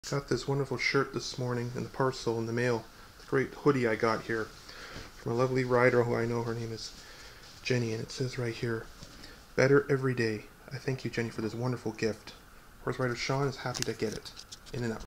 Got this wonderful shirt this morning in the parcel in the mail. It's a great hoodie I got here from a lovely rider who I know. Her name is Jenny, and it says right here, "Better every day." I thank you, Jenny, for this wonderful gift. Horse rider Sean is happy to get it. In and out.